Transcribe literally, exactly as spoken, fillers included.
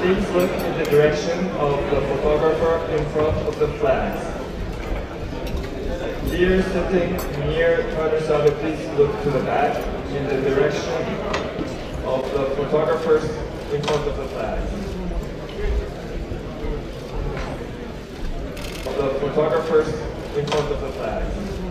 please look in the direction of the photographer in front of the flags. Dear sitting near Trudeau, please look to the back in the direction of the photographers in front of the flags. Of the photographers in front of the flags.